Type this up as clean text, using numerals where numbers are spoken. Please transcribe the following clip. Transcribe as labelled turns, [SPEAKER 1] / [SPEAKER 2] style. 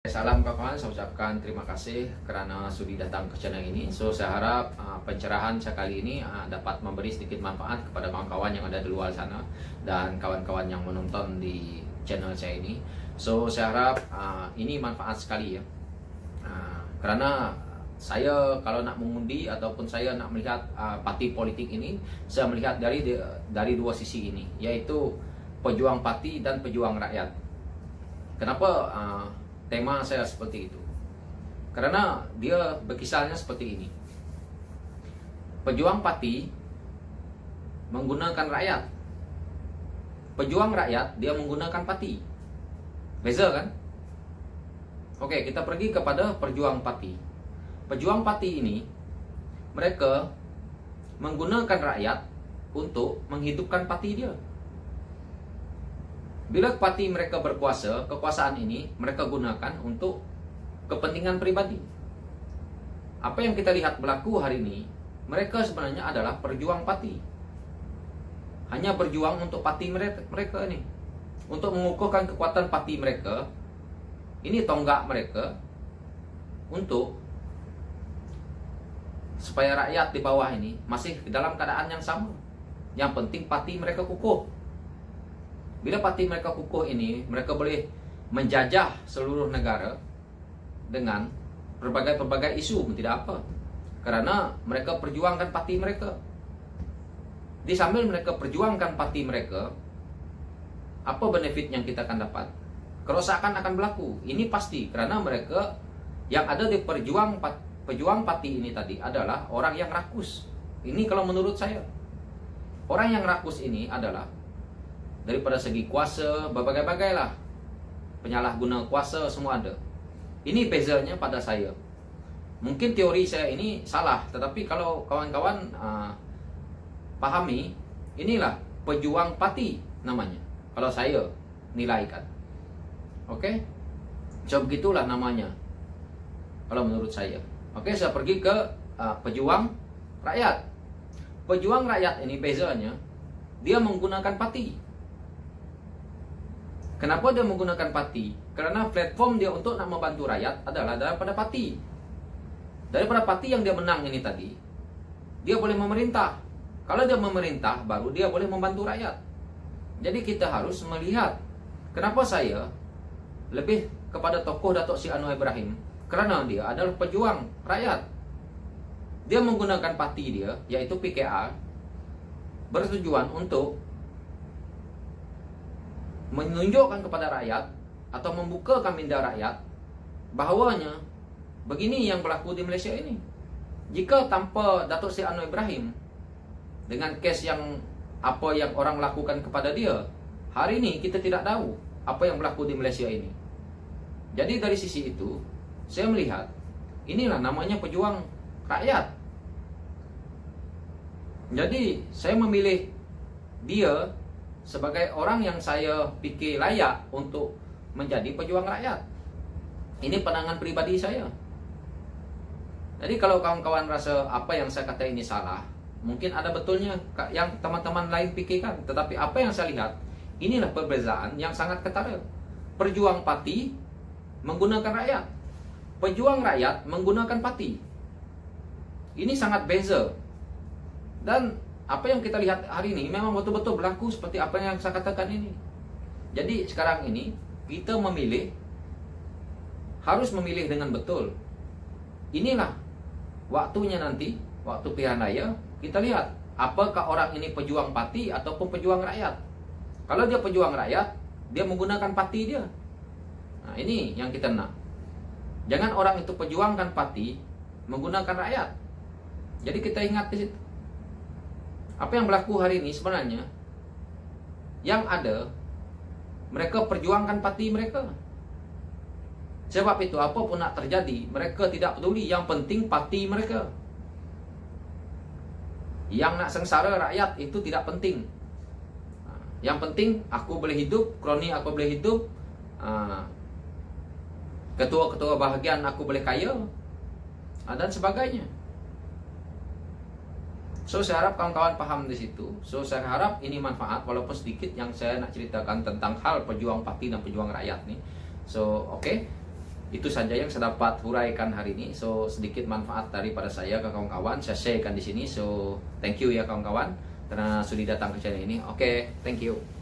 [SPEAKER 1] Salam kawan, saya ucapkan terima kasih karena sudi datang ke channel ini. Saya harap pencerahan saya kali ini dapat memberi sedikit manfaat kepada kawan-kawan yang ada di luar sana dan kawan-kawan yang menonton di channel saya ini. Saya harap ini manfaat sekali ya. Karena saya kalau nak mengundi ataupun saya nak melihat parti politik ini, saya melihat dari dua sisi ini, yaitu pejuang parti dan pejuang rakyat. Kenapa tema saya seperti itu? Karena dia berkisarnya seperti ini. Pejuang parti menggunakan rakyat. Pejuang rakyat dia menggunakan parti. Beza kan? Oke, kita pergi kepada pejuang parti. Pejuang parti ini mereka menggunakan rakyat untuk menghidupkan parti dia. Bila parti mereka berkuasa, kekuasaan ini mereka gunakan untuk kepentingan pribadi. Apa yang kita lihat berlaku hari ini, mereka sebenarnya adalah perjuang parti. Hanya berjuang untuk parti mereka ini. Untuk mengukuhkan kekuatan parti mereka, ini tonggak mereka untuk supaya rakyat di bawah ini masih dalam keadaan yang sama. Yang penting parti mereka kukuh. Bila parti mereka kukuh ini, mereka boleh menjajah seluruh negara dengan berbagai isu, tidak apa. Karena mereka perjuangkan parti mereka. Di sambil mereka perjuangkan parti mereka, apa benefit yang kita akan dapat? Kerusakan akan berlaku. Ini pasti, karena mereka yang ada di pejuang parti ini tadi adalah orang yang rakus. Ini kalau menurut saya. Orang yang rakus ini adalah daripada segi kuasa, berbagai-bagai lah. Penyalahguna kuasa semua ada. Ini bezanya pada saya. Mungkin teori saya ini salah, tetapi kalau kawan-kawan pahami, inilah pejuang parti namanya. Kalau saya nilaikan. Oke? So begitulah namanya. Kalau menurut saya. Oke, saya pergi ke pejuang rakyat. Pejuang rakyat ini bezanya, dia menggunakan parti. Kenapa dia menggunakan parti? Karena platform dia untuk nak membantu rakyat adalah daripada parti. Daripada parti yang dia menang ini tadi, dia boleh memerintah. Kalau dia memerintah, baru dia boleh membantu rakyat. Jadi kita harus melihat kenapa saya lebih kepada tokoh Datuk Seri Anwar Ibrahim. Karena dia adalah pejuang rakyat. Dia menggunakan parti dia, yaitu PKR, bertujuan untuk menunjukkan kepada rakyat atau membukakan minda rakyat bahawanya begini yang berlaku di Malaysia ini. Jika tanpa Datuk Seri Anwar Ibrahim dengan kes yang apa yang orang lakukan kepada dia, hari ini kita tidak tahu apa yang berlaku di Malaysia ini. Jadi dari sisi itu saya melihat inilah namanya pejuang rakyat. Jadi saya memilih dia sebagai orang yang saya pikir layak untuk menjadi pejuang rakyat. Ini pandangan pribadi saya. Jadi kalau kawan-kawan rasa apa yang saya kata ini salah, mungkin ada betulnya yang teman-teman lain pikirkan. Tetapi apa yang saya lihat, inilah perbezaan yang sangat ketara. Perjuang parti menggunakan rakyat. Pejuang rakyat menggunakan parti. Ini sangat beza. Dan apa yang kita lihat hari ini memang betul-betul berlaku seperti apa yang saya katakan ini. Jadi sekarang ini kita harus memilih dengan betul. Inilah waktunya nanti, waktu pilihan raya, kita lihat apakah orang ini pejuang parti ataupun pejuang rakyat. Kalau dia pejuang rakyat, dia menggunakan parti dia. Nah, ini yang kita nak. Jangan orang itu perjuangkan parti menggunakan rakyat. Jadi kita ingat di situ. Apa yang berlaku hari ini sebenarnya yang ada mereka perjuangkan parti mereka. Sebab itu apapun nak terjadi, mereka tidak peduli, yang penting parti mereka. Yang nak sengsara rakyat itu tidak penting. Yang penting aku boleh hidup, kroni aku boleh hidup, ketua-ketua bahagian aku boleh kaya, dan sebagainya. Saya harap kawan-kawan paham di situ. Saya harap ini manfaat walaupun sedikit yang saya nak ceritakan tentang hal pejuang parti dan pejuang rakyat nih. Oke. Itu saja yang saya dapat huraikan hari ini. So sedikit manfaat daripada saya ke kawan-kawan, saya sharekan di sini. So thank you ya kawan-kawan karena sudah datang ke channel ini. Oke, thank you.